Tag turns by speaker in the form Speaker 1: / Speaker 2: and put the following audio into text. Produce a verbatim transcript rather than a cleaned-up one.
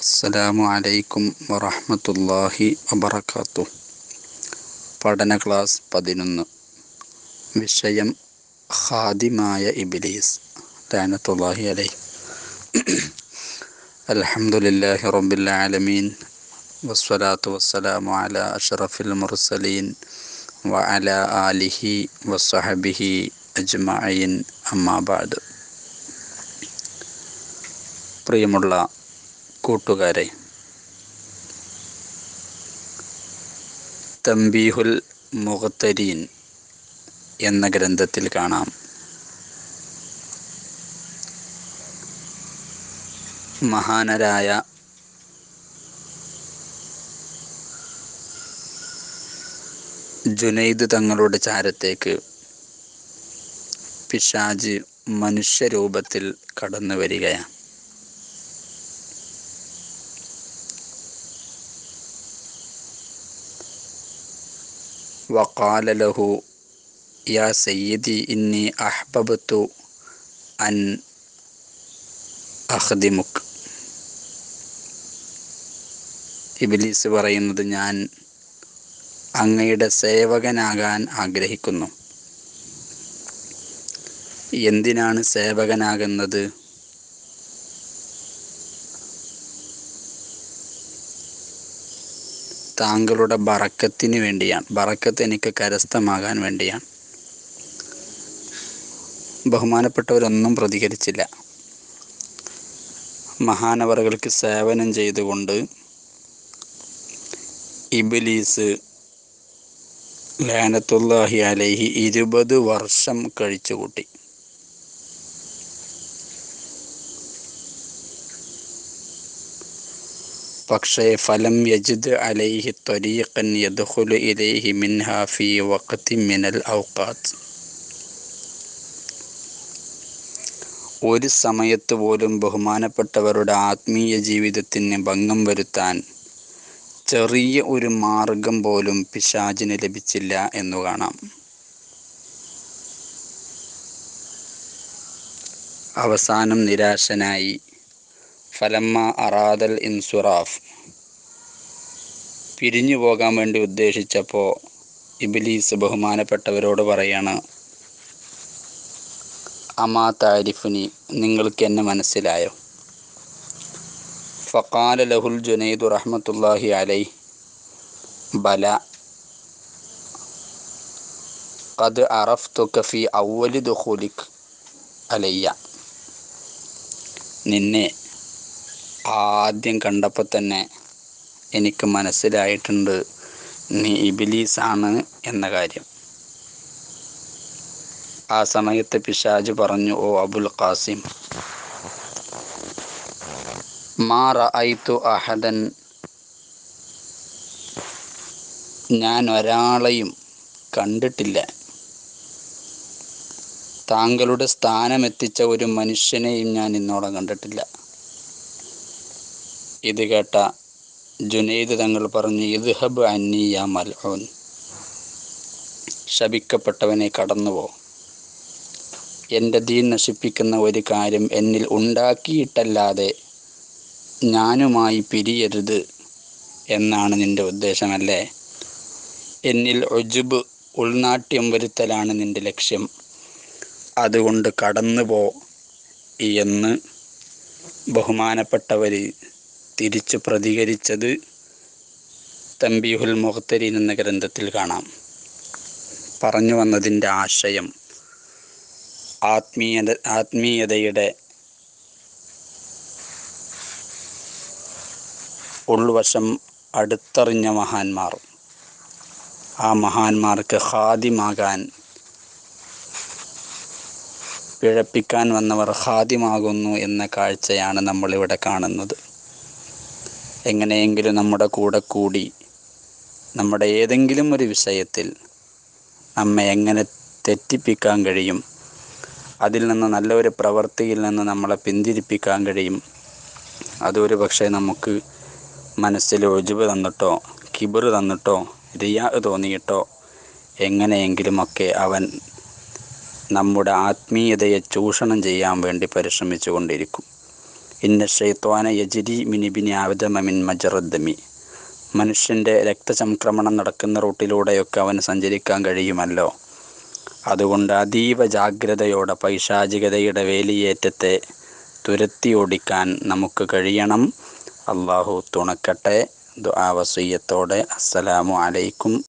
Speaker 1: അസ്സലാമു അലൈക്കും വറഹ്മത്തുള്ളാഹി വബറകാതുഹു. പഠന ക്ലാസ് പതിനൊന്ന്. വിഷയം ഖാദിമായ ഇബ്ലീസ് ലഅനത്തുല്ലാഹി അലൈഹി. അൽഹംദുലില്ലാഹി റബ്ബിൽ ആലമീൻ വസ്സലാത്തു വസ്സലാമു അലാ അഷ്റഫിൽ മുർസലീൻ വഅലാ ആലിഹി വസ്സഹബിഹി അജ്മഈൻ. അമ്മാ ബഅദ്. പ്രിയമുള്ള കൂട്ടുകാരെ, തംബീഹുൽ മുഖ്തരീൻ എന്ന ഗ്രന്ഥത്തിൽ കാണാം, മഹാനരായ ജുനൈദ് തങ്ങളുടെ ചാരത്തേക്ക് പിശാച് മനുഷ്യരൂപത്തിൽ കടന്നു വരികയാണ്. വഖാല ലഹു യാ സയ്യിദി ഇന്നി അഹ്ബബ്തു അൻ അഖ്ദിമുക്. ഇബ്ലീസ് പറയുന്നത്, ഞാൻ അങ്ങയുടെ സേവകനാകാൻ ആഗ്രഹിക്കുന്നു. എന്തിനാണ് സേവകനാകുന്നത്? താങ്കളുടെ ബറക്കത്തിന് വേണ്ടിയാണ്. ബറക്കത്ത് എനിക്ക് കരസ്ഥമാകാൻ വേണ്ടിയാണ്. ബഹുമാനപ്പെട്ടവരൊന്നും പ്രതികരിച്ചില്ല. മഹാനവറുകൾക്ക് സേവനം ചെയ്തുകൊണ്ട് ഇബ്ലീസ് ലഅനത്തുല്ലാഹി അലൈഹി ഇരുപത് വർഷം കഴിച്ചുകൂട്ടി. പക്ഷേ ഫലം യജിദ് അലൈഹി ത്വരീഖൻ യദ്ഖുലു ഇലൈഹി മിൻഹാ ഫീ വഖ്തി മിനൽ ഔഖാത്ത്. ഒരു സമയത്ത് പോലും ബഹുമാനപ്പെട്ടവരുടെ ആത്മീയ ജീവിതത്തിന് ഭംഗം വരുത്താൻ ചെറിയ ഒരു മാർഗം പോലും പിശാചിന് ലഭിച്ചില്ല എന്നു കാണാം. അവസാനം നിരാശനായി ഫലമ്മ അറാദൽ ഇൻസുറാഫ്, പിരിഞ്ഞു പോകാൻ വേണ്ടി ഉദ്ദേശിച്ചപ്പോൾ ഇബ്ലീസ് ബഹുമാനപ്പെട്ടവരോട് പറയാണ്, അമാ താരിഫുനി, നിങ്ങൾക്ക് എന്നെ മനസ്സിലായോ? ഫഖാല ലഹുൽ ജുനൈദു റഹ്മത്തുല്ലാഹി അലൈഹി ബല ഖദ് അറഫ്തുക ഫീ അവ്വലി ദുഖൂലിക് അലയ്യ. നിന്നെ ആദ്യം കണ്ടപ്പോൾ തന്നെ എനിക്ക് മനസ്സിലായിട്ടുണ്ട് നീ ഇബ്ലീസാണ് എന്ന കാര്യം. ആ സമയത്ത് പിശാച് പറഞ്ഞു, ഓ അബുൽ ഖാസിം, മാ റഅയ്തു അഹദൻ, ഞാൻ ഒരാളെയും കണ്ടിട്ടില്ല, താങ്കളുടെ സ്ഥാനമെത്തിച്ച ഒരു മനുഷ്യനെയും ഞാൻ ഇന്നോളം കണ്ടിട്ടില്ല. ഇത് കേട്ട ജുനൈദ് തങ്ങൾ പറഞ്ഞു, ഇദ്ഹബ് അന്നി യാ മൽഊൻ, ശപിക്കപ്പെട്ടവനെ കടന്നുപോ. എൻ്റെ ദീൻ നശിപ്പിക്കുന്ന ഒരു കാര്യം എന്നിൽ ഉണ്ടാക്കിയിട്ടല്ലാതെ ഞാനുമായി പിരിയരുത് എന്നാണ് നിൻ്റെ ഉദ്ദേശമല്ലേ? എന്നിൽ ഉജ്ബ്, ഉൾനാട്യം വരുത്തലാണ് നിൻ്റെ ലക്ഷ്യം. അതുകൊണ്ട് കടന്നുപോ എന്ന് ബഹുമാനപ്പെട്ടവർ തിരിച്ചു പ്രതികരിച്ചത് തംബീഹുൽ മുഖ്തരീൻ എന്ന ഗ്രന്ഥത്തിൽ കാണാം. പറഞ്ഞു വന്നതിൻ്റെ ആശയം, ആത്മീയത ആത്മീയതയുടെ ഉൾവശം അടുത്തറിഞ്ഞ മഹാന്മാർ, ആ മഹാന്മാർക്ക് ഖാദിമാകാൻ, പിഴപ്പിക്കാൻ വന്നവർ ഖാദിമാകുന്നു എന്ന കാഴ്ചയാണ് നമ്മളിവിടെ കാണുന്നത്. എങ്ങനെയെങ്കിലും നമ്മുടെ കൂടെ കൂടി നമ്മുടെ ഏതെങ്കിലും ഒരു വിഷയത്തിൽ നമ്മെ എങ്ങനെ തെറ്റിപ്പിക്കാൻ കഴിയും, അതിൽ നിന്ന് നല്ലൊരു പ്രവൃത്തിയിൽ നിന്ന് നമ്മളെ പിന്തിരിപ്പിക്കാൻ കഴിയും, അതൊരു പക്ഷേ നമുക്ക് മനസ്സിൽ ഉജ്ബ് തന്നിട്ടോ കിബർ തന്നിട്ടോ റിയാ തോന്നിയിട്ടോ എങ്ങനെയെങ്കിലുമൊക്കെ അവൻ നമ്മുടെ ആത്മീയതയെ ചൂഷണം ചെയ്യാൻ വേണ്ടി പരിശ്രമിച്ചു കൊണ്ടിരിക്കും. ഇന്ന ഷൈത്വാന യജ്രി മിൻ ഇബ്നി ആദമ മിൻ മജ്റദ്ദമി. മനുഷ്യൻ്റെ രക്തചംക്രമണം നടക്കുന്ന റൂട്ടിലൂടെയൊക്കെ അവന് സഞ്ചരിക്കാൻ കഴിയുമല്ലോ. അതുകൊണ്ട് അതീവ ജാഗ്രതയോടെ പൈശാചികതയുടെ വേലിയേറ്റത്തെ തുരത്തി ഓടിക്കാൻ നമുക്ക് കഴിയണം. അള്ളാഹു തുണക്കട്ടെ. ദുആ വസിയ്യത്തോടെ അസ്സലാമു അലൈക്കും.